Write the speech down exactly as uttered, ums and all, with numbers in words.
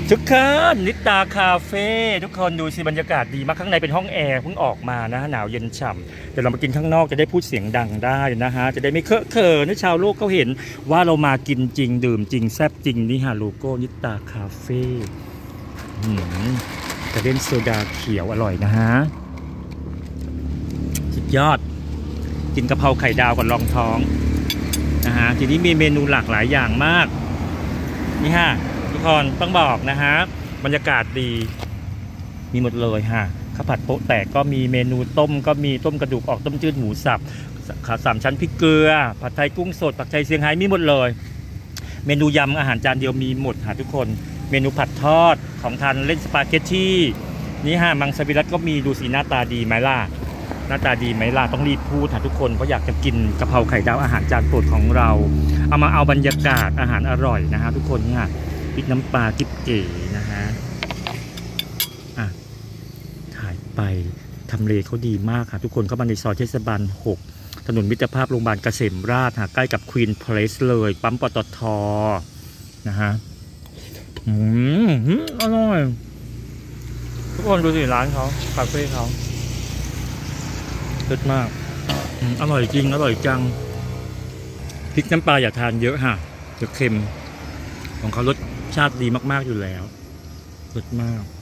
ทุกคนนิตาคาเฟ่ทุกคนดูสิบรรยากาศดีมากข้างในเป็นห้องแอร์เพิ่งออกมานะหนาวเย็นฉ่ำเดี๋ยวเรามากินข้างนอกจะได้พูดเสียงดังได้นะฮะจะได้ไม่เคอะเขินให้ชาวโลกเขาเห็นว่าเรามากินจริงดื่มจริงแซ่บจริงนี่ฮะโลโก้นิตาคาเฟ่จะเล่นโซดาเขียวอร่อยนะฮะสุดยอดกินกะเพราไข่ดาวก่อนรองท้องนะฮะทีนี้มีเมนูหลากหลายอย่างมากนี่ฮะทุกคนต้องบอกนะฮะบรรยากาศดีมีหมดเลยฮะข้าวผัดโป๊ะแตกก็มีเมนูต้มก็มีต้มกระดูกออกต้มจืดหมูสับขาสามชั้นพริกเกลือผัดไทยกุ้งสดผัดไทยเซี่ยงไฮ้มีหมดเลยเมนูยำอาหารจานเดียวมีหมดฮะทุกคนเมนูผัดทอดของทานเล่นสปาเกตตี้นี่ฮะมังสวิรัติก็มีดูสีหน้าตาดีไหมล่ะหน้าตาดีไหมล่ะต้องรีบพูดค่ะทุกคนเพราะอยากจะกินกะเพราไข่ดาวอาหารจานโปรดของเราเอามาเอาบรรยากาศอาหารอร่อยนะฮะทุกคนเนี่ยพริกน้ำปลากิ๊บเก๋นะฮะอ่ะถ่ายไปทำเลเขาดีมากค่ะทุกคนเข้ามาในซอยเทศบาลหกถนนมิตรภาพโรงพยาบาลเกษมราษฎร์ใกล้กับควีนเพลสเลยปั๊มปตท.นะฮะอืมอร่อยทุกคนดูสิร้านเขาคาเฟ่เขาเลิศมากอร่อยจริงอร่อยจังพริกน้ำปลาอย่าทานเยอะฮะเดี๋ยวเค็มของเขารสชาติดีมากๆอยู่แล้วเลิศมาก